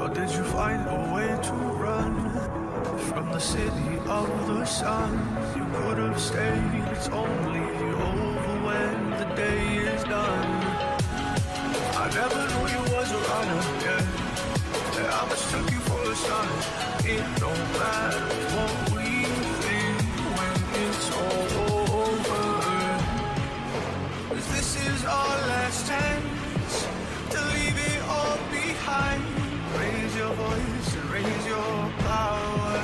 Or did you find a way to run from the city of the sun? You could have stayed, it's only over when the day is done. I never knew you was a runner, yeah. I mistook you for a son. It don't matter what we think when it's all over. 'Cause this is our last chance to leave it all behind. Raise your voice and raise your power,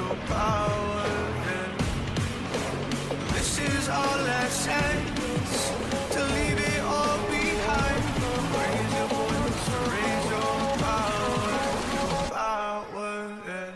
yeah. This is our last chance to leave it all behind. Raise your voice and raise your power, yeah.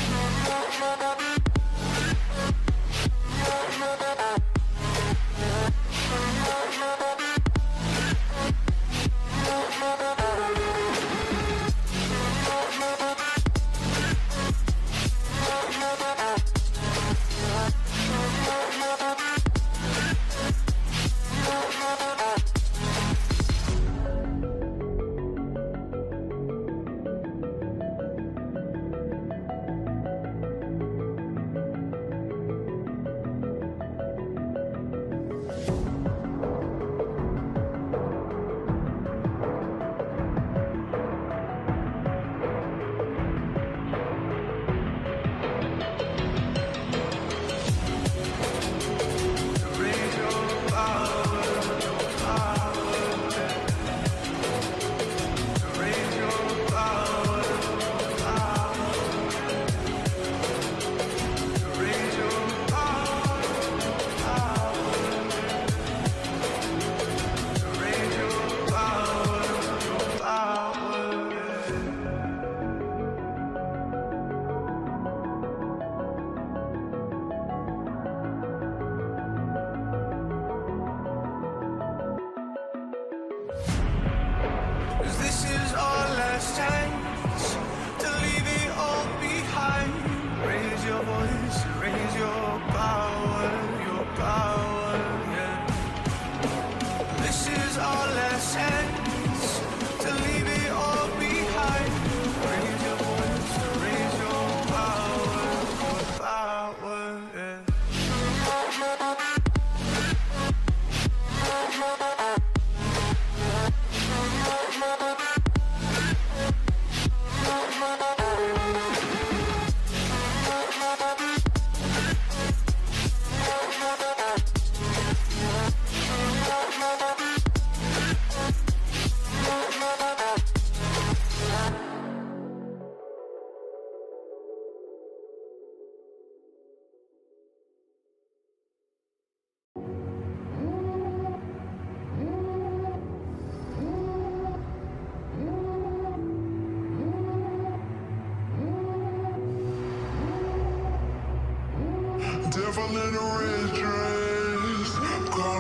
Devil in a red dress, call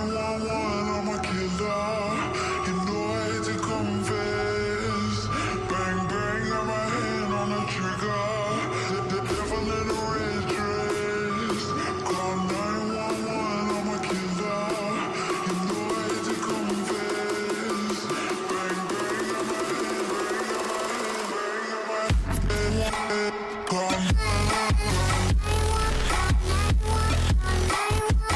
911, I'm a killer. You know I hate to confess. Bang bang, got my hand on the trigger. The devil in a red dress, call 911, I'm a killer. You know I hate to confess. Bang bang, got my hand, call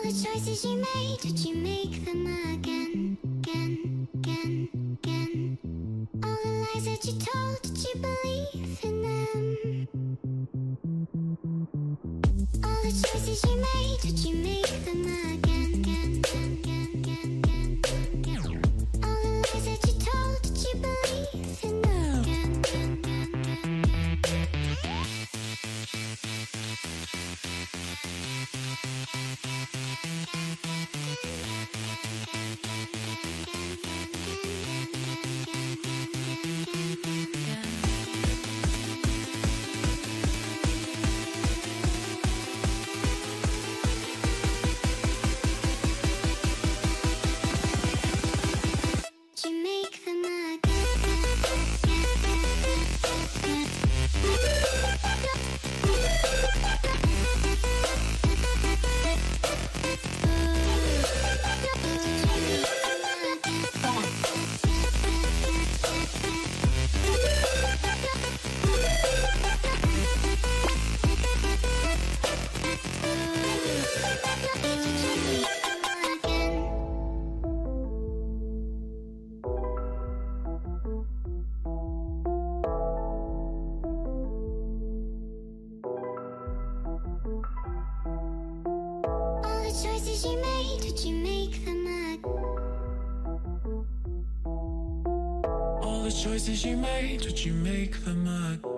the choices you made, did you make them again, again, again, again? All the lies that you told, did you believe in them? All the choices you made, did you make them again, again, again, again, again, again? All the lies that you told, did you believe in them? Again, again, again, again, again. You make them choices you made, did you make them again? All the choices you made, did you make them again?